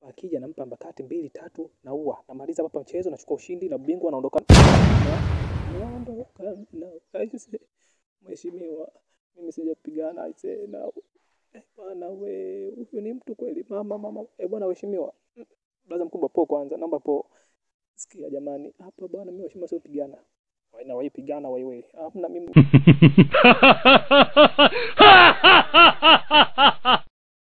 Akija nampa mbakati 2 3 naua. Namaliza hapa mchezo, nachukua ushindi na bingwa naondoka. Naondoka na aise. Mheshimiwa, mimi sijapigana aise na bwana we, huyu ni mtu kweli mama. Bwana mheshimiwa. Blaza mkubwa po kwanza, naomba po. Sikia jamani, hapa bwana mimi mheshimiwa sio pigana. Waina wai pigana wewe. Hamna mimi.